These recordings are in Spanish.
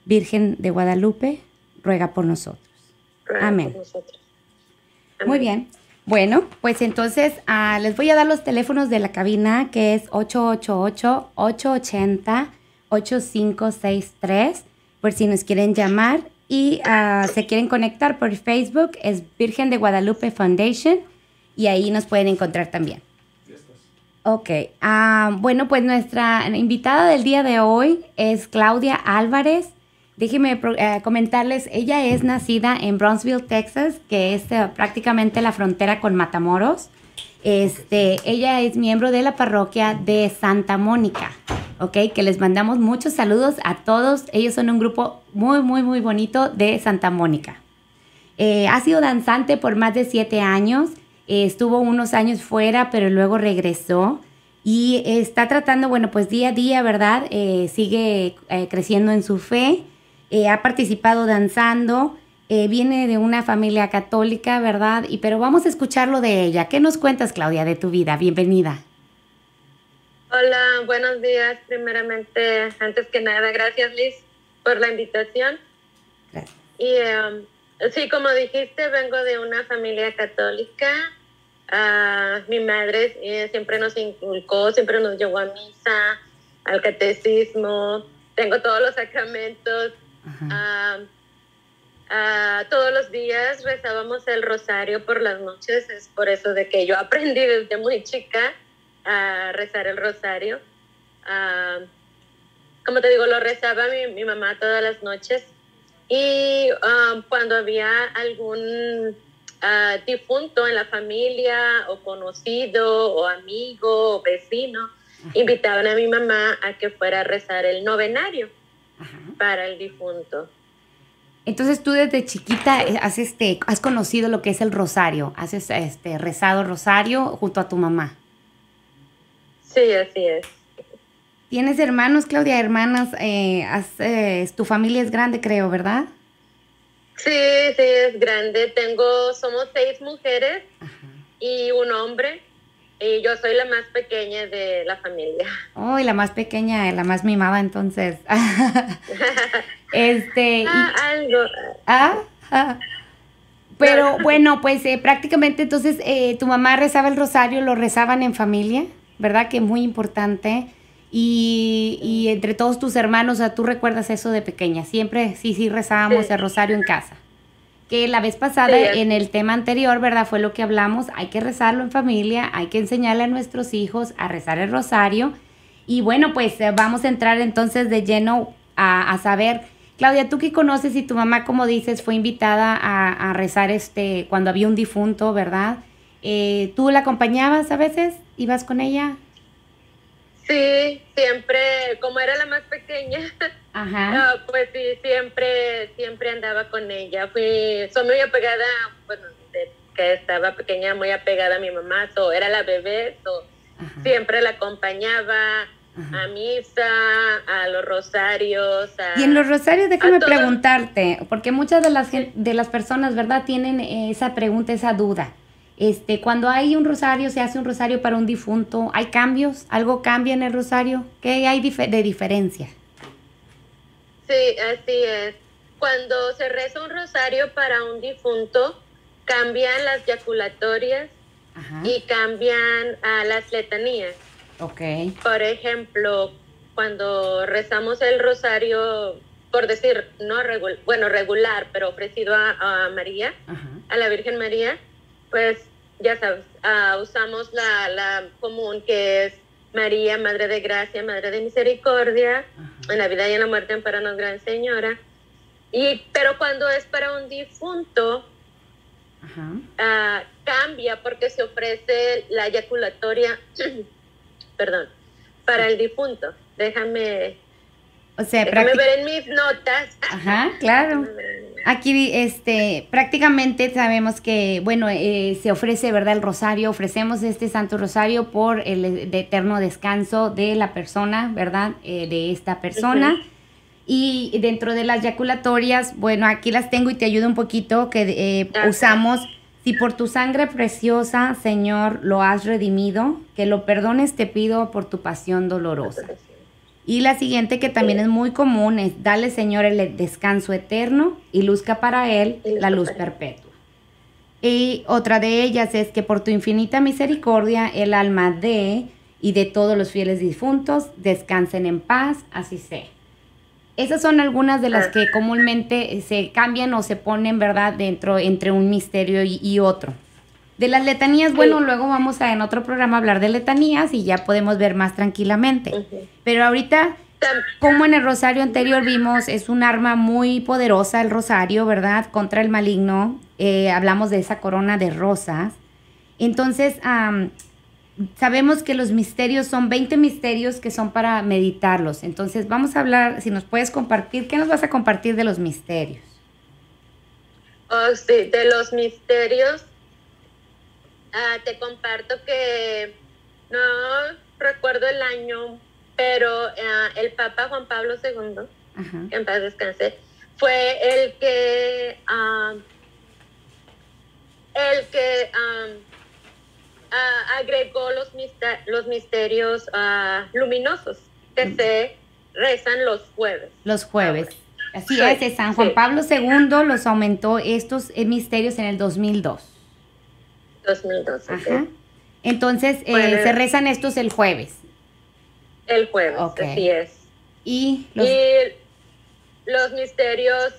Virgen de Guadalupe, ruega por nosotros. Amén. Por nosotros. Muy bien. Bueno, pues entonces les voy a dar los teléfonos de la cabina, que es 888-880-8563, por si nos quieren llamar. Y se quieren conectar por Facebook, es Virgen de Guadalupe Foundation, y ahí nos pueden encontrar también. Ok. Bueno, pues nuestra invitada del día de hoy es Claudia Álvarez. Déjenme comentarles, ella es nacida en Brownsville, Texas, que es prácticamente la frontera con Matamoros. Ella es miembro de la parroquia de Santa Mónica, ¿ok? Que les mandamos muchos saludos a todos. Ellos son un grupo muy, muy, muy bonito de Santa Mónica. Ha sido danzante por más de 7 años. Estuvo unos años fuera, pero luego regresó. Y está tratando, bueno, pues día a día, ¿verdad? Sigue creciendo en su fe. Ha participado danzando, viene de una familia católica, ¿verdad? Pero vamos a escucharlo de ella. ¿Qué nos cuentas, Claudia, de tu vida? Bienvenida. Hola, buenos días. Primeramente, antes que nada, gracias, Liz, por la invitación. Gracias. Y sí, como dijiste, vengo de una familia católica. Mi madre siempre nos inculcó, siempre nos llevó a misa, al catecismo. Tengo todos los sacramentos. Todos los días rezábamos el rosario por las noches. Es por eso de que yo aprendí desde muy chica a rezar el rosario. Como te digo, lo rezaba mi mamá todas las noches. Y cuando había algún difunto en la familia, o conocido, o amigo, o vecino, invitaban a mi mamá a que fuera a rezar el novenario para el difunto. Entonces tú desde chiquita has conocido lo que es el rosario, has rezado el rosario junto a tu mamá. Sí, así es. ¿Tienes hermanos, Claudia? ¿Hermanas? Tu familia es grande, creo, ¿verdad? Sí, es grande. Somos 6 mujeres y un hombre. Y yo soy la más pequeña de la familia. Oh, y la más pequeña, la más mimada, entonces. Algo. Pero bueno, pues prácticamente entonces tu mamá rezaba el rosario, lo rezaban en familia, ¿verdad? Que es muy importante. Y entre todos tus hermanos, ¿tú recuerdas eso de pequeña? Siempre sí rezábamos el rosario en casa. Que la vez pasada, en el tema anterior, ¿verdad? Fue lo que hablamos, hay que rezarlo en familia, hay que enseñarle a nuestros hijos a rezar el rosario. Y bueno, pues vamos a entrar entonces de lleno a saber, Claudia, tú que conoces y tu mamá, como dices, fue invitada a rezar cuando había un difunto, ¿verdad? ¿Tú la acompañabas a veces? ¿Ibas con ella? Sí, siempre, como era la más pequeña, pues sí, siempre andaba con ella. Soy muy apegada, bueno, desde que estaba pequeña, muy apegada a mi mamá, era la bebé, siempre la acompañaba a misa, a los rosarios. Y en los rosarios, déjame preguntarte, porque muchas de las personas, ¿verdad?, tienen esa pregunta, esa duda. Cuando hay un rosario, se hace un rosario para un difunto, ¿hay cambios? ¿Algo cambia en el rosario? ¿Qué hay de diferencia? Sí, así es. Cuando se reza un rosario para un difunto, cambian las yaculatorias y cambian las letanías. Okay. Por ejemplo, cuando rezamos el rosario, por decir, no regular, pero ofrecido a María, a la Virgen María, pues ya sabes, usamos la común, que es María, Madre de Gracia, Madre de Misericordia, en la vida y en la muerte, ampáranos, Gran Señora. Pero cuando es para un difunto, cambia, porque se ofrece la eyaculatoria, perdón, para el difunto. Déjame ver en mis notas. Claro. Aquí, prácticamente sabemos que, bueno, se ofrece, ¿verdad?, el rosario, ofrecemos este Santo Rosario por el eterno descanso de la persona, ¿verdad?, de esta persona. Y dentro de las yaculatorias, bueno, aquí las tengo y te ayudo un poquito, que usamos: si por tu sangre preciosa, Señor, lo has redimido, que lo perdones te pido por tu pasión dolorosa. Y la siguiente, que también es muy común, es: dale, Señor, el descanso eterno y luzca para él la luz perpetua. Y otra de ellas es: que por tu infinita misericordia el alma de y de todos los fieles difuntos descansen en paz, así sea. Esas son algunas de las que comúnmente se cambian o se ponen, ¿verdad?, entre un misterio y otro. De las letanías, bueno, luego vamos en otro programa a hablar de letanías y ya podemos ver más tranquilamente. Pero ahorita, como en el rosario anterior vimos, es un arma muy poderosa el rosario, ¿verdad?, contra el maligno. Hablamos de esa corona de rosas. Entonces, sabemos que los misterios son 20 misterios que son para meditarlos. Entonces, vamos a hablar, si nos puedes compartir, ¿qué nos vas a compartir de los misterios? Oh, sí, de los misterios. Te comparto que no recuerdo el año, pero el Papa Juan Pablo II, que en paz descanse, fue el que agregó los misterios luminosos que se rezan los jueves. Los jueves. Así es, San Juan Pablo II los aumentó estos misterios en el 2002. 2002, Ajá. Entonces, se rezan estos el jueves. El jueves, así es. Y los misterios,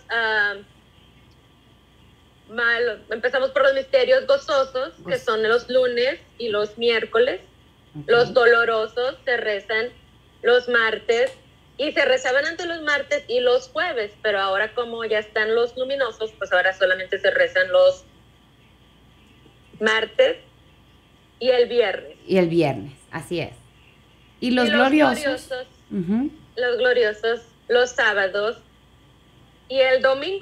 empezamos por los misterios gozosos, que son los lunes y los miércoles. Los dolorosos se rezan los martes, y se rezaban antes los martes y los jueves, pero ahora como ya están los luminosos, pues ahora solamente se rezan los martes y el viernes. Y el viernes, así es. Y los gloriosos. Los gloriosos, los sábados. Y el domingo,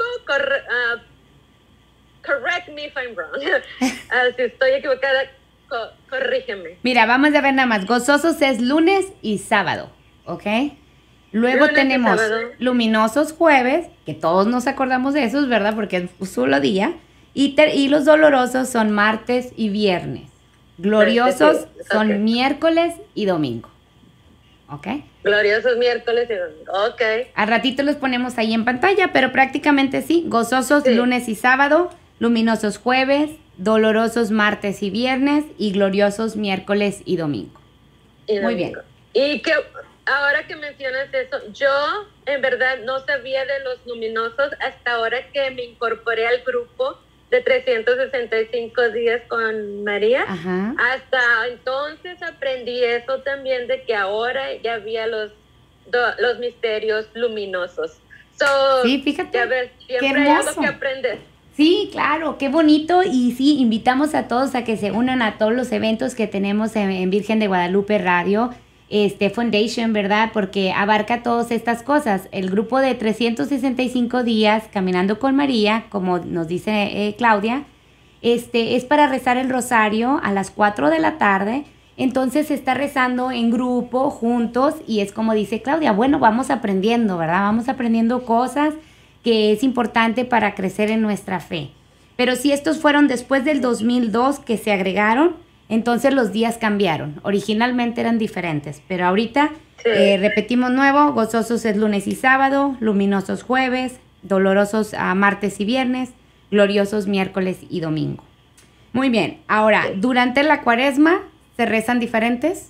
correct me if I'm wrong. Si estoy equivocada, corrígeme. Mira, vamos a ver nada más. Gozosos es lunes y sábado, ¿ok? Luego lunes tenemos luminosos jueves, que todos nos acordamos de esos, ¿verdad? Porque es un solo día. Y los dolorosos son martes y viernes. Gloriosos son miércoles y domingo. ¿Ok? Gloriosos miércoles y domingo. Ok. Al ratito los ponemos ahí en pantalla, pero prácticamente sí. Gozosos lunes y sábado, luminosos jueves, dolorosos martes y viernes y gloriosos miércoles y domingo. Muy bien. Y que ahora que mencionas eso, yo en verdad no sabía de los luminosos hasta ahora que me incorporé al grupo de 365 días con María. Hasta entonces aprendí eso también, de que ahora ya había los misterios luminosos. Sí, fíjate, ya ves, siempre qué hermoso. Hay algo que aprender. Sí, claro, qué bonito. Y sí, invitamos a todos a que se unan a todos los eventos que tenemos en Virgen de Guadalupe Radio Foundation, ¿verdad? Porque abarca todas estas cosas. El grupo de 365 días Caminando con María, como nos dice Claudia, es para rezar el rosario a las 4 de la tarde. Entonces se está rezando en grupo, juntos, y es como dice Claudia, bueno, vamos aprendiendo, ¿verdad? Vamos aprendiendo cosas que es importante para crecer en nuestra fe. Pero si estos fueron después del 2002 que se agregaron, entonces los días cambiaron. Originalmente eran diferentes, pero ahorita repetimos nuevo: gozosos es lunes y sábado, luminosos jueves, dolorosos martes y viernes, gloriosos miércoles y domingo. Muy bien, ahora, durante la Cuaresma, ¿se rezan diferentes?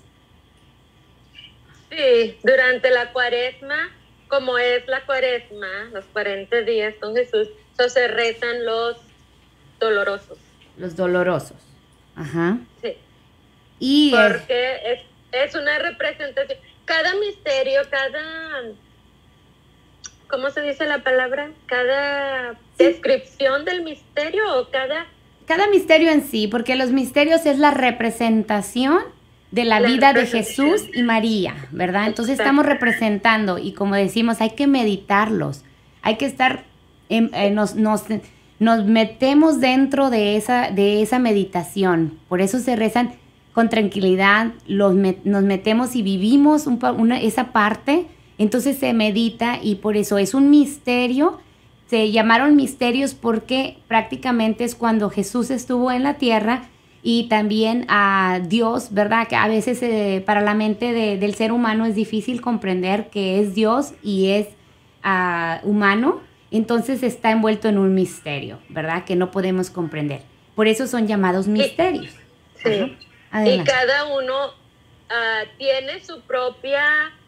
Sí, durante la Cuaresma, como es la Cuaresma, los 40 días con Jesús, se rezan los dolorosos. Los dolorosos. Ajá. Sí. Y porque es una representación. Cada misterio, ¿cómo se dice la palabra? Cada descripción del misterio o cada misterio en sí, porque los misterios es la representación de la vida de Jesús y María, ¿verdad? Entonces estamos representando, y como decimos, hay que meditarlos, hay que estar, nos metemos dentro de esa meditación. Por eso se rezan con tranquilidad, nos metemos y vivimos esa parte. Entonces se medita, y por eso es un misterio. Se llamaron misterios porque prácticamente es cuando Jesús estuvo en la tierra y también a Dios, ¿verdad? Que a veces para la mente del ser humano es difícil comprender que es Dios y es humano, entonces está envuelto en un misterio, ¿verdad? Que no podemos comprender. Por eso son llamados misterios. Sí. Y cada uno tiene su propia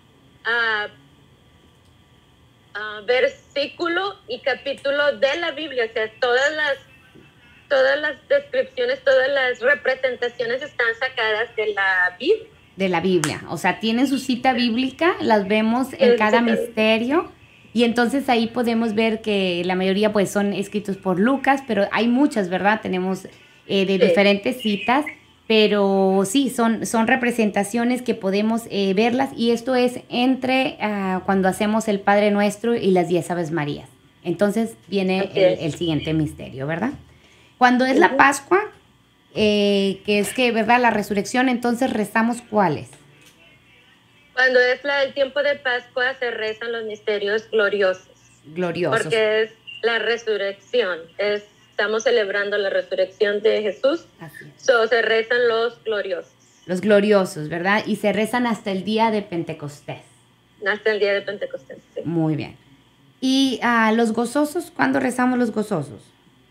versículo y capítulo de la Biblia. O sea, todas las descripciones, todas las representaciones están sacadas de la Biblia. De la Biblia. O sea, tienen su cita bíblica, las vemos en cada misterio. Y entonces ahí podemos ver que la mayoría pues son escritos por Lucas, pero hay muchas, ¿verdad? Tenemos de diferentes citas, pero sí, son representaciones que podemos verlas, y esto es entre cuando hacemos el Padre Nuestro y las 10 Aves Marías. Entonces viene el siguiente misterio, ¿verdad? Cuando es la Pascua, que es que, ¿verdad? La resurrección, entonces rezamos ¿cuáles? Cuando es el tiempo de Pascua se rezan los misterios gloriosos. Gloriosos. Porque es la resurrección. Estamos celebrando la resurrección de Jesús. Se rezan los gloriosos. Los gloriosos, ¿verdad? Y se rezan hasta el día de Pentecostés. Hasta el día de Pentecostés, sí. Muy bien. ¿Y los gozosos? ¿Cuándo rezamos los gozosos?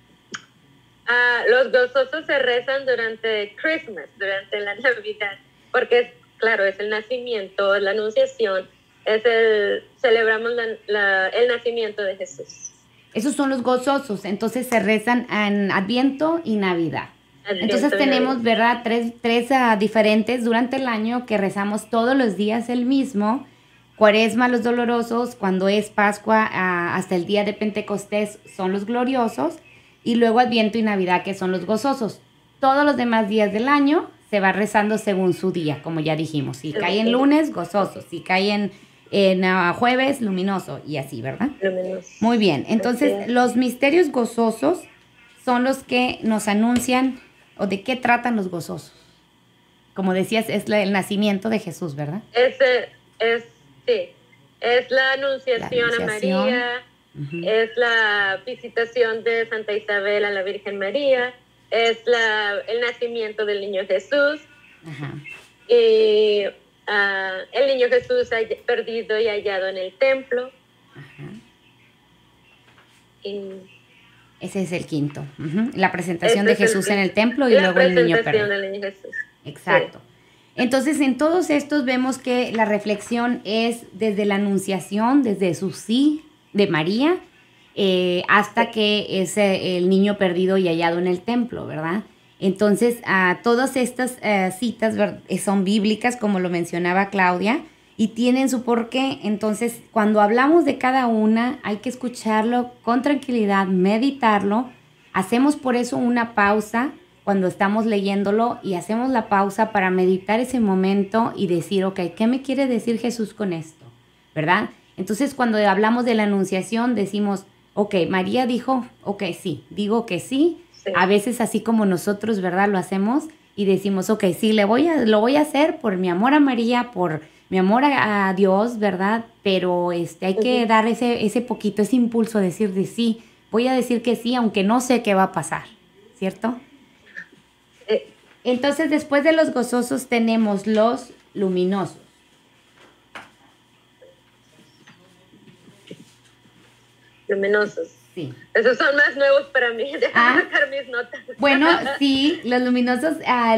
Los gozosos se rezan durante Christmas, durante la Navidad, porque claro, es el nacimiento, la anunciación, celebramos el nacimiento de Jesús. Esos son los gozosos, entonces se rezan en Adviento y Navidad. Entonces tenemos, ¿verdad? Tres diferentes durante el año que rezamos todos los días el mismo. Cuaresma, los dolorosos; cuando es Pascua, hasta el día de Pentecostés son los gloriosos, y luego Adviento y Navidad, que son los gozosos. Todos los demás días del año se va rezando según su día, como ya dijimos. Si cae en lunes, gozoso. Si cae en jueves, luminoso. Y así, ¿verdad? Luminoso. Muy bien. Entonces, los misterios gozosos son los que nos anuncian, ¿o de qué tratan los gozosos? Como decías, es el nacimiento de Jesús, ¿verdad? Sí. Es la anunciación a María. Es la visitación de Santa Isabel a la Virgen María. Es el nacimiento del niño Jesús. Y el niño Jesús perdido y hallado en el templo. Ese es el quinto. La presentación de Jesús en el templo, y luego el niño perdido. La presentación del niño Jesús. Exacto. Sí. Entonces, en todos estos vemos que la reflexión es desde la anunciación, desde su sí de María, hasta que es el niño perdido y hallado en el templo, ¿verdad? Entonces, todas estas citas son bíblicas, como lo mencionaba Claudia, y tienen su porqué. Entonces, cuando hablamos de cada una, hay que escucharlo con tranquilidad, meditarlo. Hacemos por eso una pausa cuando estamos leyéndolo, y hacemos la pausa para meditar ese momento y decir, ok, ¿qué me quiere decir Jesús con esto? ¿Verdad? Entonces, cuando hablamos de la anunciación, decimos, ok, María dijo, ok, sí, digo que sí. A veces así como nosotros, ¿verdad? Lo hacemos y decimos, ok, sí, lo voy a hacer por mi amor a María, por mi amor a Dios, ¿verdad? Pero hay que dar ese poquito, ese impulso, decir de sí, voy a decir que sí, aunque no sé qué va a pasar, ¿cierto? Entonces, después de los gozosos tenemos los luminosos. Luminosos. Sí. Esos son más nuevos para mí. Déjame sacar mis notas. Bueno, sí, los luminosos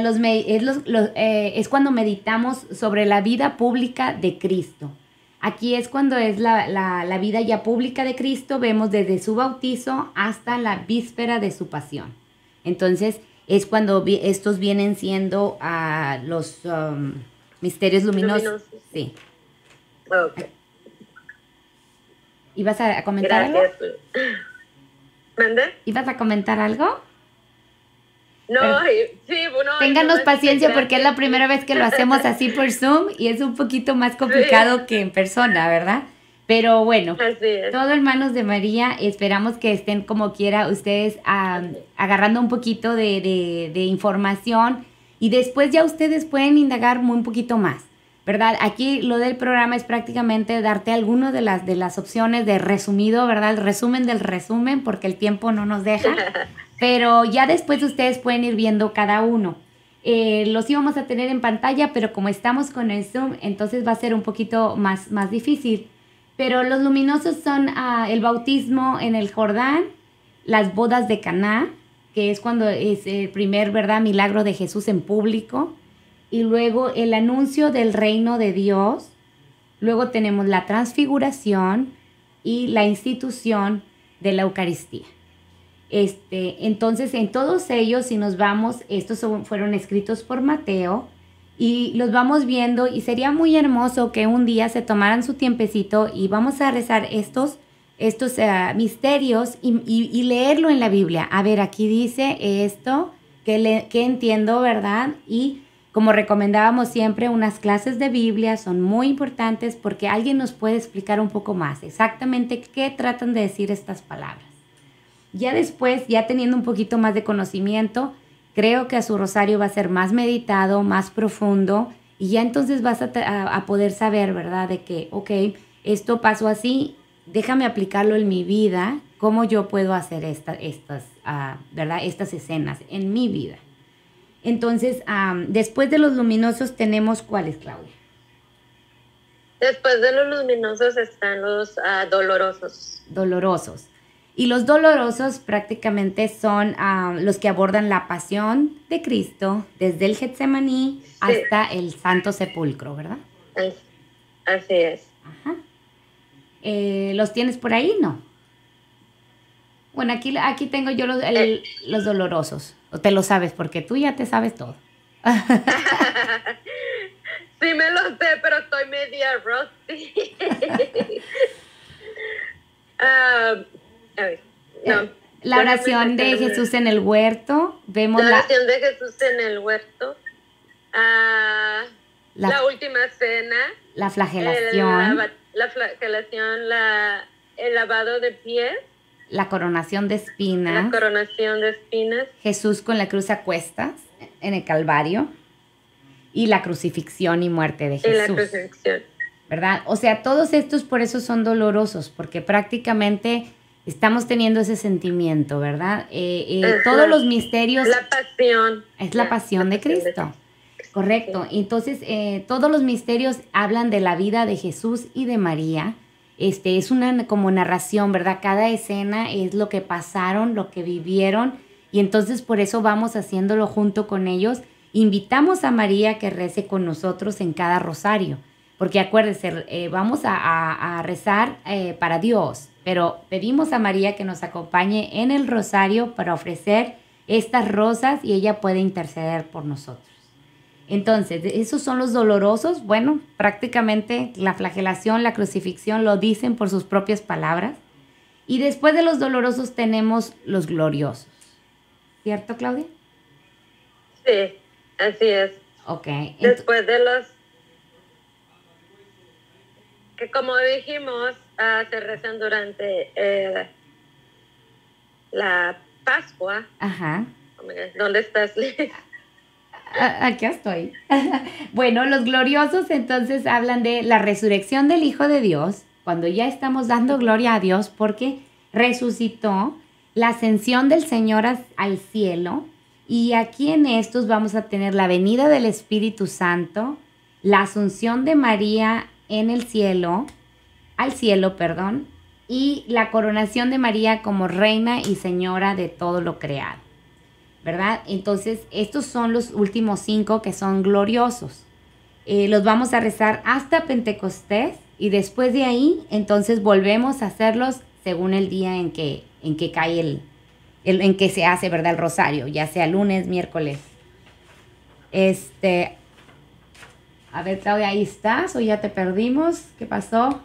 es cuando meditamos sobre la vida pública de Cristo. Aquí es cuando es la vida ya pública de Cristo. Vemos desde su bautizo hasta la víspera de su pasión. Entonces, es cuando estos vienen siendo los misterios luminosos. Sí. Ok. ¿Ibas a comentar Gracias. algo? ¿Mande? ¿Ibas a comentar algo? No, sí, bueno. Ténganos paciencia porque es la primera vez que lo hacemos así por Zoom y es un poquito más complicado que en persona, ¿verdad? Pero bueno, todo en manos de María. Esperamos que estén como quiera ustedes agarrando un poquito de información, y después ya ustedes pueden indagar un poquito más, ¿verdad? Aquí lo del programa es prácticamente darte algunas de las opciones de resumido, ¿verdad? El resumen del resumen, porque el tiempo no nos deja. Pero ya después ustedes pueden ir viendo cada uno. Los íbamos a tener en pantalla, pero como estamos con el Zoom, entonces va a ser un poquito más difícil. Pero los luminosos son el bautismo en el Jordán, las bodas de Caná, que es cuando es el primer, ¿verdad?, milagro de Jesús en público. Y luego el anuncio del reino de Dios. Luego tenemos la transfiguración y la institución de la Eucaristía. Entonces, en todos ellos, si nos vamos, estos fueron escritos por Mateo y los vamos viendo, y sería muy hermoso que un día se tomaran su tiempecito y vamos a rezar estos misterios y leerlo en la Biblia. A ver, aquí dice esto, que entiendo, ¿verdad? Y como recomendábamos siempre, unas clases de Biblia son muy importantes porque alguien nos puede explicar un poco más exactamente qué tratan de decir estas palabras. Ya después, ya teniendo un poquito más de conocimiento, creo que a su rosario va a ser más meditado, más profundo, y ya entonces vas a poder saber, ¿verdad? De que, ok, esto pasó así, déjame aplicarlo en mi vida, cómo yo puedo hacer ¿verdad? Estas escenas en mi vida. Entonces, después de los luminosos tenemos, ¿cuáles, Claudia? Después de los luminosos están los dolorosos. Dolorosos. Y los dolorosos prácticamente son los que abordan la pasión de Cristo desde el Getsemaní hasta el Santo Sepulcro, ¿verdad? Así es. Ajá. ¿Los tienes por ahí? No. Bueno, aquí tengo yo los dolorosos. ¿O te lo sabes? Porque tú ya te sabes todo. Sí me lo sé, pero estoy media rusty. A ver, no. La oración de Jesús en el huerto. Vemos la oración de Jesús en el huerto. La última cena. La flagelación. La flagelación, el lavado de pies. La coronación de espinas. La coronación de espinas. Jesús con la cruz a cuestas en el Calvario. Y la crucifixión y muerte de Jesús. Y la crucifixión. ¿Verdad? O sea, todos estos por eso son dolorosos, porque prácticamente estamos teniendo ese sentimiento, ¿verdad? Todos los misterios... La pasión. Es la pasión de Cristo. Correcto. Entonces, todos los misterios hablan de la vida de Jesús y de María. Es una como narración, ¿verdad? Cada escena es lo que pasaron, lo que vivieron, y entonces por eso vamos haciéndolo junto con ellos. Invitamos a María que rece con nosotros en cada rosario, porque acuérdense, vamos a rezar para Dios, pero pedimos a María que nos acompañe en el rosario para ofrecer estas rosas y ella puede interceder por nosotros. Entonces, esos son los dolorosos. Bueno, prácticamente la flagelación, la crucifixión lo dicen por sus propias palabras. Y después de los dolorosos tenemos los gloriosos. ¿Cierto, Claudia? Sí, así es. Ok. Después de los... que como dijimos, se rezan durante la Pascua. Ajá. ¿Dónde estás, Liz? Aquí estoy. Bueno, los gloriosos entonces hablan de la resurrección del Hijo de Dios, cuando ya estamos dando gloria a Dios porque resucitó, la ascensión del Señor al cielo, y aquí en estos vamos a tener la venida del Espíritu Santo, la asunción de María en el cielo, al cielo, perdón, y la coronación de María como reina y señora de todo lo creado, ¿verdad? Entonces, estos son los últimos 5 que son gloriosos. Los vamos a rezar hasta Pentecostés y después de ahí, entonces volvemos a hacerlos según el día en que cae en que se hace, ¿verdad? El rosario, ya sea lunes, miércoles. A ver, Claudia, ¿ahí estás o ya te perdimos? ¿Qué pasó?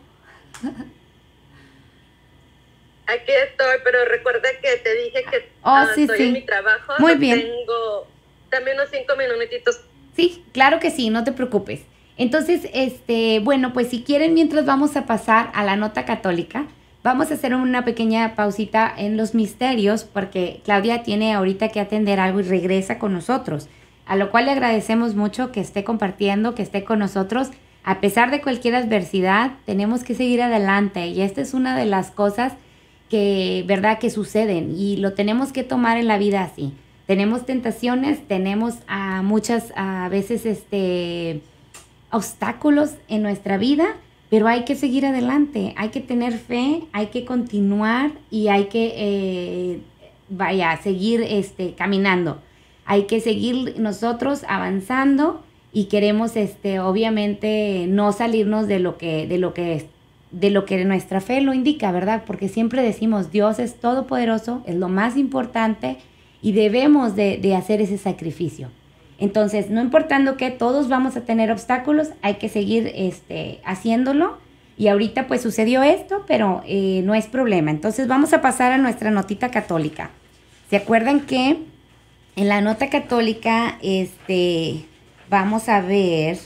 Aquí estoy, pero recuerda que te dije que estoy en mi trabajo. Muy bien. Tengo también unos 5 minutitos. Sí, claro que sí, no te preocupes. Entonces, bueno, pues si quieren, mientras vamos a pasar a la nota católica, vamos a hacer una pequeña pausita en los misterios, porque Claudia tiene ahorita que atender algo y regresa con nosotros, a lo cual le agradecemos mucho que esté compartiendo, que esté con nosotros. A pesar de cualquier adversidad, tenemos que seguir adelante, y esta es una de las cosas ¿verdad? Que suceden y lo tenemos que tomar en la vida así. Tenemos tentaciones, tenemos muchas veces obstáculos en nuestra vida, pero hay que seguir adelante, hay que tener fe, hay que continuar y hay que seguir caminando. Hay que seguir nosotros avanzando y queremos obviamente no salirnos de lo que nuestra fe lo indica, ¿verdad? Porque siempre decimos Dios es todopoderoso, es lo más importante y debemos de hacer ese sacrificio. Entonces, no importando que todos vamos a tener obstáculos, hay que seguir haciéndolo. Y ahorita pues sucedió esto, pero no es problema. Entonces vamos a pasar a nuestra notita católica. ¿Se acuerdan que en la nota católica vamos a ver,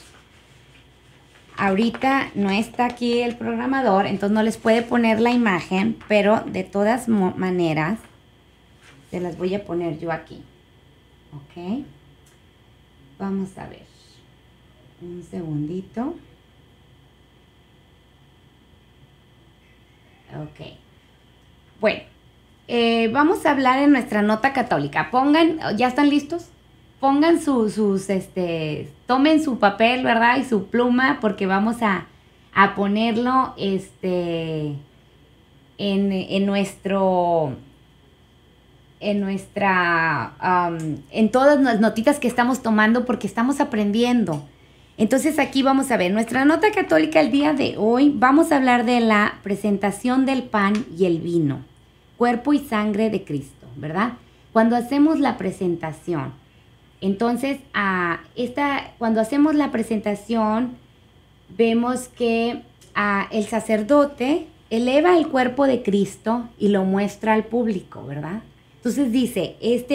ahorita no está aquí el programador, entonces no les puede poner la imagen, pero de todas maneras se las voy a poner yo aquí. ¿Ok? Vamos a ver. Un segundito. Ok. Bueno, vamos a hablar en nuestra nota católica. ¿Ya están listos? Pongan tomen su papel, ¿verdad? Y su pluma, porque vamos a ponerlo en todas las notitas que estamos tomando, porque estamos aprendiendo. Entonces aquí vamos a ver nuestra nota católica el día de hoy. Vamos a hablar de la presentación del pan y el vino, cuerpo y sangre de Cristo, ¿verdad? Cuando hacemos la presentación, entonces cuando hacemos la presentación vemos que el sacerdote eleva el cuerpo de Cristo y lo muestra al público, ¿verdad? Entonces dice,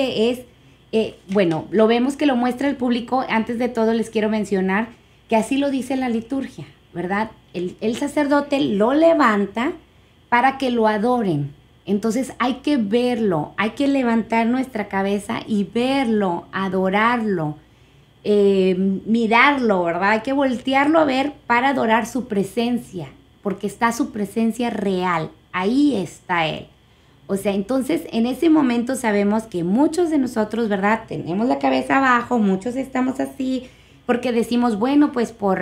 lo vemos que lo muestra el público. Antes de todo les quiero mencionar que así lo dice la liturgia, ¿verdad? El sacerdote lo levanta para que lo adoren. Entonces hay que verlo, hay que levantar nuestra cabeza y verlo, adorarlo, mirarlo, ¿verdad? Hay que voltearlo a ver para adorar su presencia, porque está su presencia real, ahí está Él. O sea, entonces en ese momento sabemos que muchos de nosotros, ¿verdad? Tenemos la cabeza abajo, muchos estamos así, porque decimos, bueno, pues por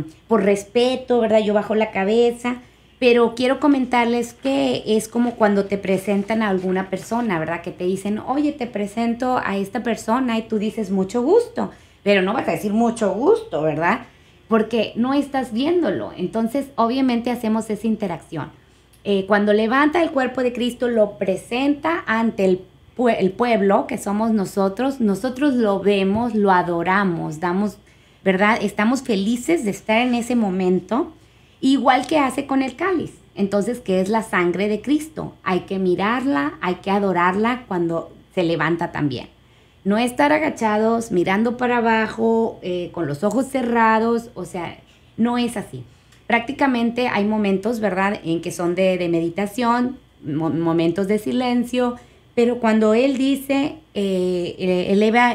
respeto, ¿verdad? Yo bajo la cabeza, pero quiero comentarles que es como cuando te presentan a alguna persona, ¿verdad? Que te dicen, oye, te presento a esta persona y tú dices, mucho gusto, pero no vas a decir mucho gusto, ¿verdad? Porque no estás viéndolo. Entonces, obviamente hacemos esa interacción. Cuando levanta el cuerpo de Cristo, lo presenta ante el pueblo, que somos nosotros lo vemos, lo adoramos, ¿verdad? Estamos felices de estar en ese momento, igual que hace con el cáliz. Entonces, ¿qué es la sangre de Cristo? Hay que mirarla, hay que adorarla cuando se levanta también. No estar agachados, mirando para abajo, con los ojos cerrados, o sea, no es así. Prácticamente hay momentos, ¿verdad?, en que son de meditación, momentos de silencio, pero cuando Él dice, eleva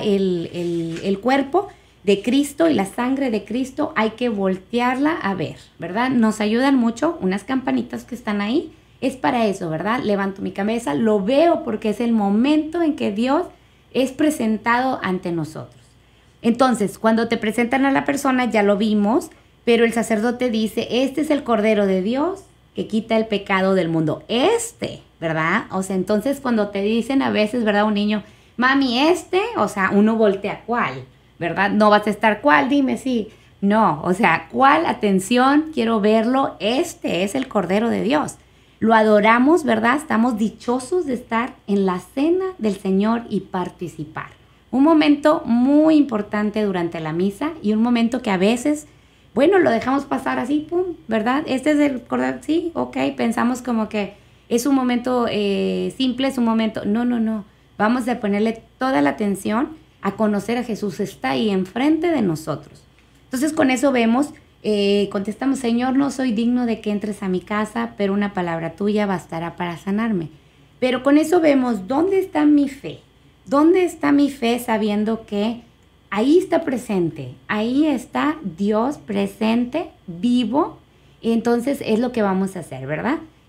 el cuerpo de Cristo y la sangre de Cristo, hay que voltearla a ver, ¿verdad? Nos ayudan mucho unas campanitas que están ahí, es para eso, ¿verdad? Levanto mi cabeza, lo veo porque es el momento en que Dios es presentado ante nosotros. Entonces, cuando te presentan a la persona, ya lo vimos, pero el sacerdote dice, este es el Cordero de Dios que quita el pecado del mundo. ¿Verdad? O sea, entonces cuando te dicen a veces, ¿verdad? Un niño, mami, o sea, uno voltea, ¿cuál? ¿Verdad? No vas a estar, ¿cuál? Dime, sí. No, o sea, ¿cuál? Atención, quiero verlo. Este es el Cordero de Dios. Lo adoramos, ¿verdad? Estamos dichosos de estar en la cena del Señor y participar. Un momento muy importante durante la misa y un momento que a veces, bueno, lo dejamos pasar así, pum, ¿verdad? Este es el Cordero, sí, ok, pensamos como que es un momento simple, es un momento, no. Vamos a ponerle toda la atención a conocer a Jesús, está ahí enfrente de nosotros. Entonces con eso vemos, contestamos, Señor, no soy digno de que entres a mi casa, pero una palabra tuya bastará para sanarme. Pero con eso vemos, ¿dónde está mi fe? ¿Dónde está mi fe sabiendo que ahí está presente, ahí está Dios presente, vivo? Entonces es lo que vamos a hacer, ¿verdad?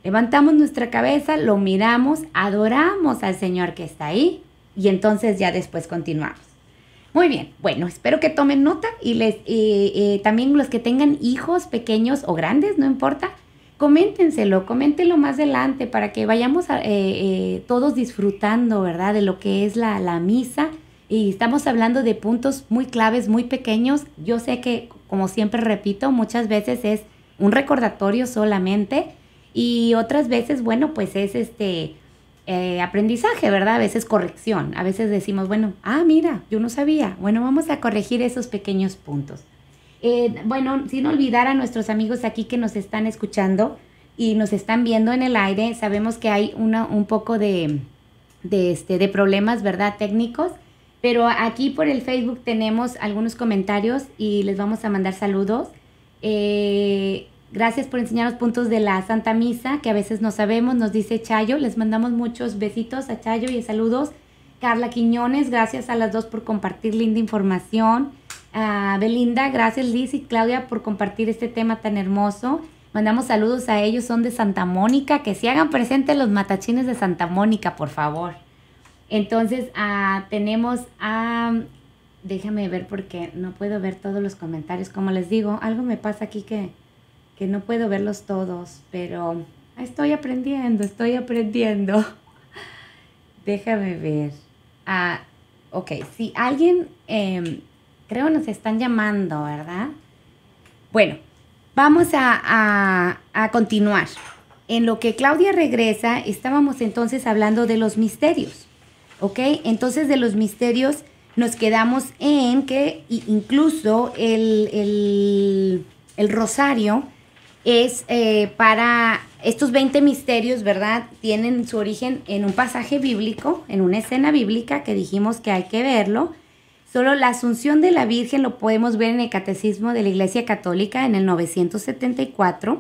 Levantamos nuestra cabeza, lo miramos, adoramos al Señor que está ahí y entonces ya después continuamos. Muy bien, bueno, espero que tomen nota y también los que tengan hijos pequeños o grandes, no importa, coméntenlo más adelante para que vayamos todos disfrutando, ¿verdad? De lo que es la misa. Y estamos hablando de puntos muy claves, muy pequeños. Yo sé que, como siempre repito, muchas veces es un recordatorio solamente y otras veces, bueno, pues es aprendizaje, ¿verdad? A veces corrección. A veces decimos, bueno, mira, yo no sabía. Bueno, vamos a corregir esos pequeños puntos. Bueno, sin olvidar a nuestros amigos aquí que nos están escuchando y nos están viendo en el aire. Sabemos que hay un poco de problemas, ¿verdad? Técnicos. Pero aquí por el Facebook tenemos algunos comentarios y les vamos a mandar saludos. Gracias por enseñarnos puntos de la Santa Misa, que a veces no sabemos, nos dice Chayo. Les mandamos muchos besitos a Chayo y saludos. Carla Quiñones, gracias a las dos por compartir linda información. Belinda, gracias Liz y Claudia por compartir este tema tan hermoso. Mandamos saludos a ellos, son de Santa Mónica, que se hagan presentes los matachines de Santa Mónica, por favor. Entonces, tenemos déjame ver porque no puedo ver todos los comentarios. Como les digo, algo me pasa aquí que no puedo verlos todos, pero estoy aprendiendo. Déjame ver. Ok, si alguien, creo nos están llamando, ¿verdad? Bueno, vamos a continuar. En lo que Claudia regresa, estábamos entonces hablando de los misterios, ¿ok? Entonces de los misterios nos quedamos en que incluso el rosario es para estos 20 misterios, ¿verdad? Tienen su origen en un pasaje bíblico, en una escena bíblica que dijimos que hay que verlo. Solo la Asunción de la Virgen lo podemos ver en el Catecismo de la Iglesia Católica en el 974.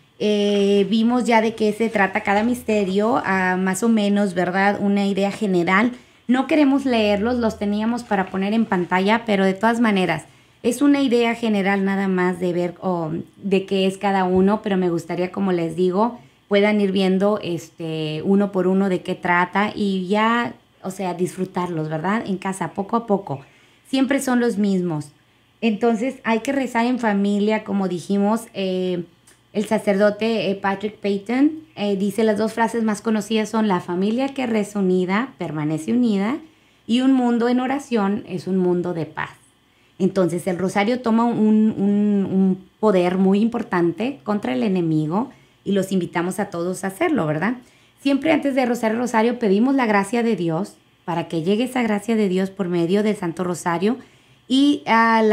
Vimos ya de qué se trata cada misterio, más o menos, ¿verdad? Una idea general. No queremos leerlos, los teníamos para poner en pantalla, pero de todas maneras, es una idea general nada más de ver de qué es cada uno, pero me gustaría, como les digo, puedan ir viendo uno por uno de qué trata y ya, o sea, disfrutarlos, ¿verdad? En casa, poco a poco. Siempre son los mismos. Entonces, hay que rezar en familia, como dijimos. El sacerdote Patrick Peyton dice las dos frases más conocidas son: la familia que reza unida permanece unida y un mundo en oración es un mundo de paz. Entonces el rosario toma un poder muy importante contra el enemigo y los invitamos a todos a hacerlo, ¿verdad? Siempre antes de rezar el rosario pedimos la gracia de Dios para que llegue esa gracia de Dios por medio del Santo Rosario y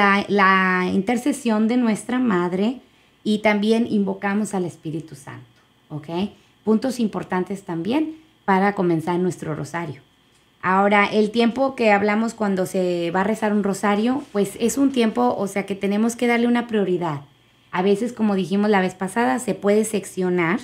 la intercesión de nuestra Madre, y también invocamos al Espíritu Santo, ¿ok? Puntos importantes también para comenzar nuestro rosario. Ahora, el tiempo que hablamos cuando se va a rezar un rosario, pues es un tiempo, o sea, que tenemos que darle una prioridad. A veces, como dijimos la vez pasada, se puede seccionar.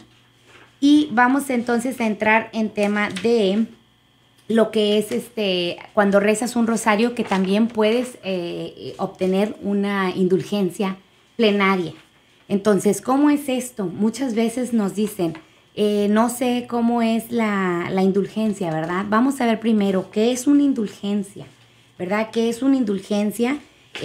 Y vamos entonces a entrar en tema de lo que es cuando rezas un rosario, que también puedes obtener una indulgencia plenaria. Entonces, ¿cómo es esto? Muchas veces nos dicen, no sé cómo es la indulgencia, ¿verdad? Vamos a ver primero qué es una indulgencia, ¿verdad? ¿Qué es una indulgencia?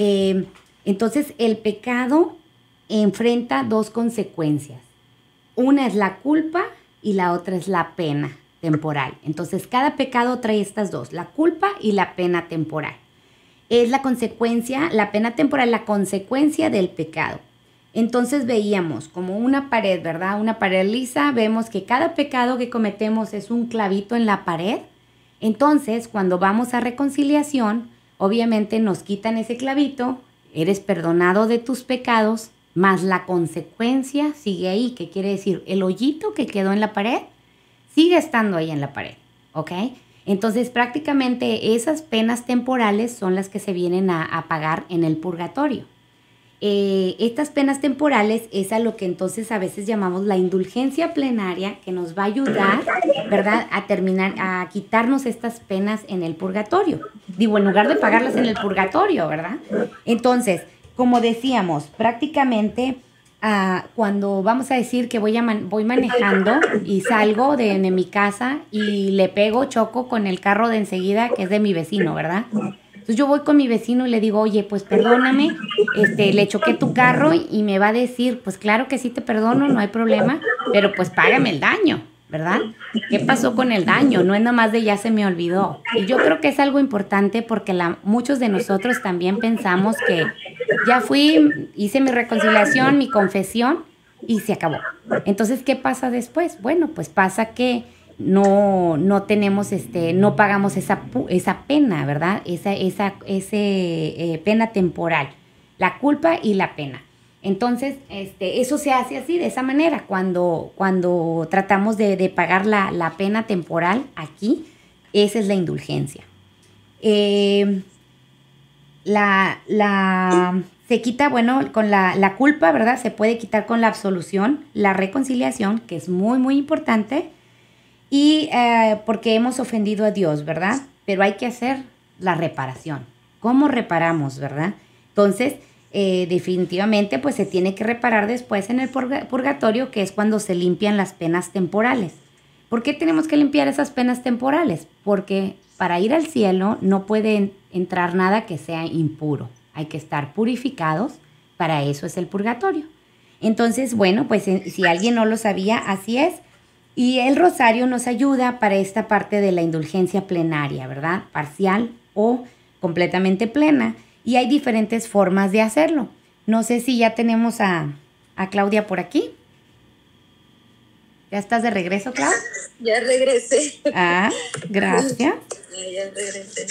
Entonces, el pecado enfrenta dos consecuencias. Una es la culpa y la otra es la pena temporal. Entonces, cada pecado trae estas dos, la culpa y la pena temporal. Es la consecuencia, la pena temporal, la consecuencia del pecado. Entonces veíamos como una pared, ¿verdad? Una pared lisa. Vemos que cada pecado que cometemos es un clavito en la pared. Entonces, cuando vamos a reconciliación, obviamente nos quitan ese clavito, eres perdonado de tus pecados, más la consecuencia sigue ahí. ¿Qué quiere decir? El hoyito que quedó en la pared sigue estando ahí en la pared, ¿ok? Entonces, prácticamente esas penas temporales son las que se vienen a pagar en el purgatorio. Estas penas temporales es a lo que entonces a veces llamamos la indulgencia plenaria, que nos va a ayudar, ¿verdad?, a terminar, a quitarnos estas penas en el purgatorio. Digo, en lugar de pagarlas en el purgatorio, ¿verdad? Entonces, como decíamos, prácticamente cuando vamos a decir que voy manejando y salgo de mi casa y le pego, choco con el carro de enseguida, que es de mi vecino, ¿verdad? Entonces yo voy con mi vecino y le digo, oye, pues perdóname, le choqué tu carro, y me va a decir, pues claro que sí te perdono, no hay problema, pero pues págame el daño, ¿verdad? ¿Qué pasó con el daño? No es nomás de ya se me olvidó. Y yo creo que es algo importante porque muchos de nosotros también pensamos que ya hice mi reconciliación, mi confesión y se acabó. Entonces, ¿qué pasa después? Bueno, pues pasa que no tenemos, no pagamos esa pena, ¿verdad? Esa pena temporal, la culpa y la pena. Entonces, eso se hace así, de esa manera, cuando tratamos de pagar la pena temporal aquí, esa es la indulgencia. Se quita, bueno, con la culpa, ¿verdad? Se puede quitar con la absolución, la reconciliación, que es muy, muy importante, y porque hemos ofendido a Dios, ¿verdad? Pero hay que hacer la reparación. ¿Cómo reparamos, verdad? Entonces, definitivamente, pues se tiene que reparar después en el purgatorio, que es cuando se limpian las penas temporales. ¿Por qué tenemos que limpiar esas penas temporales? Porque para ir al cielo no puede entrar nada que sea impuro. Hay que estar purificados, para eso es el purgatorio. Entonces, bueno, pues si alguien no lo sabía, así es. Y el rosario nos ayuda para esta parte de la indulgencia plenaria, ¿verdad? Parcial o completamente plena. Y hay diferentes formas de hacerlo. No sé si ya tenemos a Claudia por aquí. ¿Ya estás de regreso, Clau? Ya regresé. Gracias. Ya regresé.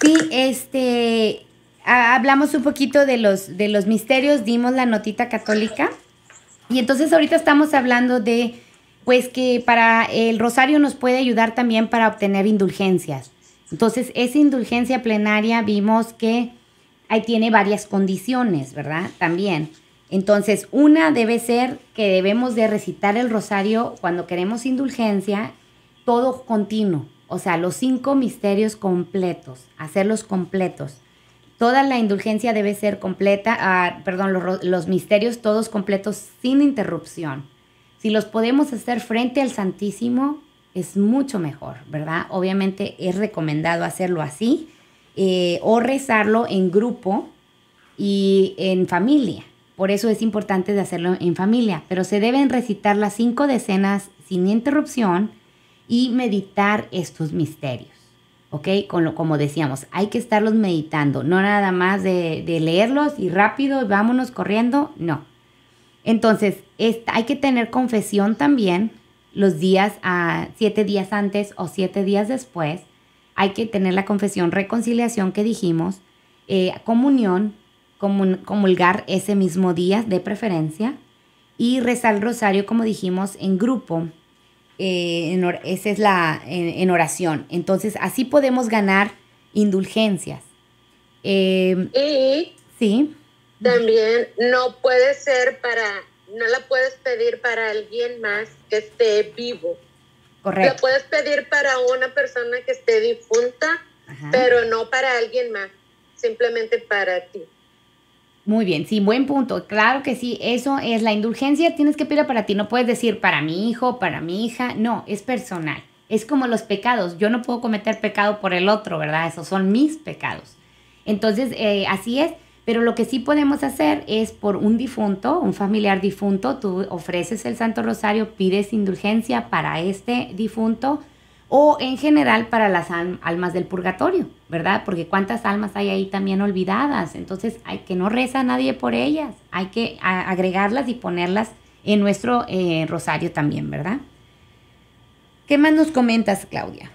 Sí, hablamos un poquito de los misterios, dimos la notita católica. Y entonces ahorita estamos hablando de, pues, que para el rosario nos puede ayudar también para obtener indulgencias. Entonces, esa indulgencia plenaria vimos que ahí tiene varias condiciones, ¿verdad? También. Entonces, una debe ser que debemos de recitar el rosario cuando queremos indulgencia, todo continuo. O sea, los 5 misterios completos, hacerlos completos. Toda la indulgencia debe ser completa, los misterios todos completos sin interrupción. Si los podemos hacer frente al Santísimo, es mucho mejor, ¿verdad? Obviamente es recomendado hacerlo así, o rezarlo en grupo y en familia. Por eso es importante de hacerlo en familia. Pero se deben recitar las 5 decenas sin interrupción y meditar estos misterios. ¿Ok? Como decíamos, hay que estarlos meditando. No nada más de leerlos y rápido, vámonos corriendo. No. Entonces, hay que tener confesión también los días, 7 días antes o 7 días después. Hay que tener la confesión, reconciliación que dijimos, comunión, comulgar ese mismo día de preferencia y rezar el rosario, como dijimos, en grupo. Esa es en oración. Entonces, así podemos ganar indulgencias. Y sí. También no la puedes pedir para alguien más que esté vivo. Correcto. La puedes pedir para una persona que esté difunta, ajá, pero no para alguien más, simplemente para ti. Muy bien, sí, buen punto. Claro que sí, eso es la indulgencia, tienes que pedirla para ti. No puedes decir para mi hijo, para mi hija. No, es personal. Es como los pecados. Yo no puedo cometer pecado por el otro, ¿verdad? Esos son mis pecados. Entonces, así es. Pero lo que sí podemos hacer es por un difunto, un familiar difunto, tú ofreces el Santo Rosario, pides indulgencia para este difunto o en general para las almas del purgatorio, ¿verdad? Porque cuántas almas hay ahí también olvidadas. Entonces, hay que no reza nadie por ellas. Hay que agregarlas y ponerlas en nuestro rosario también, ¿verdad? ¿Qué más nos comentas, Claudia?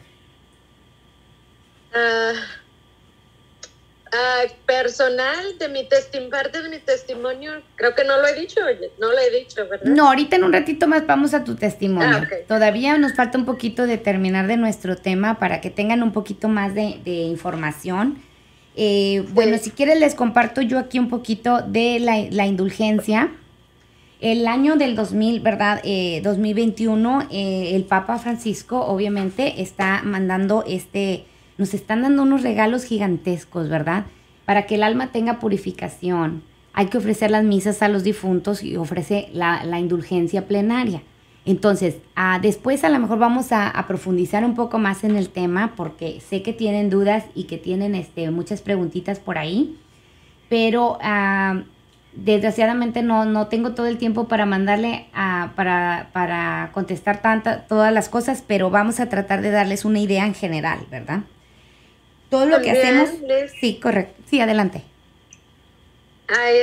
Personal parte de mi testimonio, creo que no lo he dicho, ¿verdad? No, ahorita en un ratito más vamos a tu testimonio. Okay. Todavía nos falta un poquito de terminar de nuestro tema para que tengan un poquito más de información. Sí. Bueno, si quieres les comparto yo aquí un poquito de la indulgencia. El año del 2000, ¿verdad? 2021, el Papa Francisco obviamente está mandando nos están dando unos regalos gigantescos, ¿verdad? Para que el alma tenga purificación, hay que ofrecer las misas a los difuntos y ofrece la indulgencia plenaria. Entonces, después a lo mejor vamos a profundizar un poco más en el tema porque sé que tienen dudas y que tienen muchas preguntitas por ahí, pero desgraciadamente no tengo todo el tiempo para mandarle para contestar todas las cosas, pero vamos a tratar de darles una idea en general, ¿verdad? Todo lo que hacemos... Sí, correcto. Sí, adelante. Hay